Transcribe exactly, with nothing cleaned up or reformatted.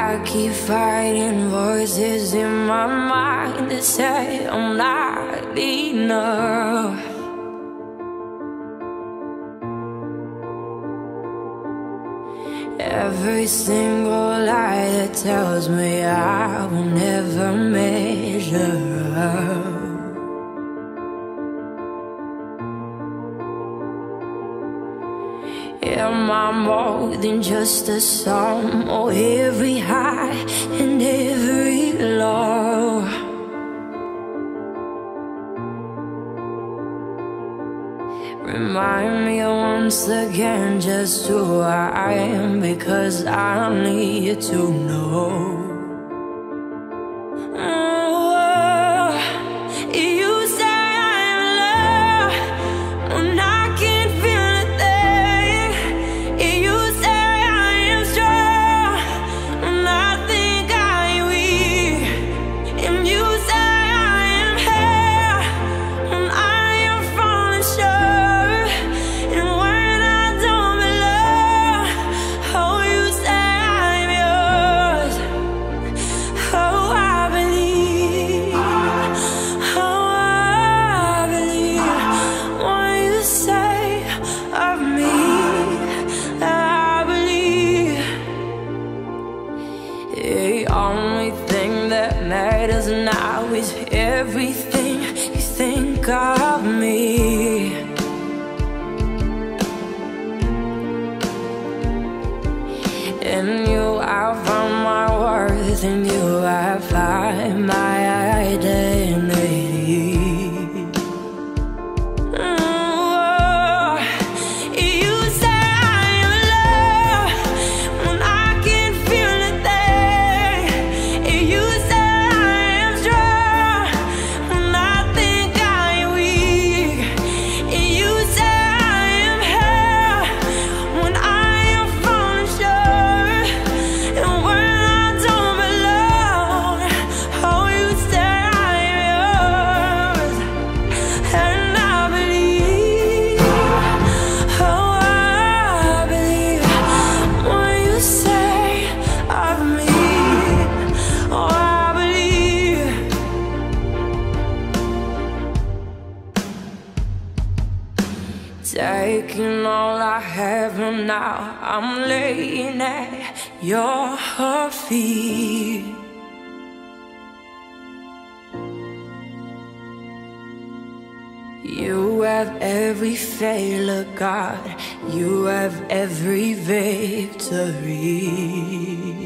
I keep fighting voices in my mind that say I'm not enough. Every single lie that tells me I will never measure up. Am I more than just a sum, or every high and every low? Remind me once again just who I am, because I need to know. The only thing that matters now is everything you think of me. In you I find my worth, in you I find my identity. Taking all I have and now I'm laying at your feet. You have every failure, God. You have every victory.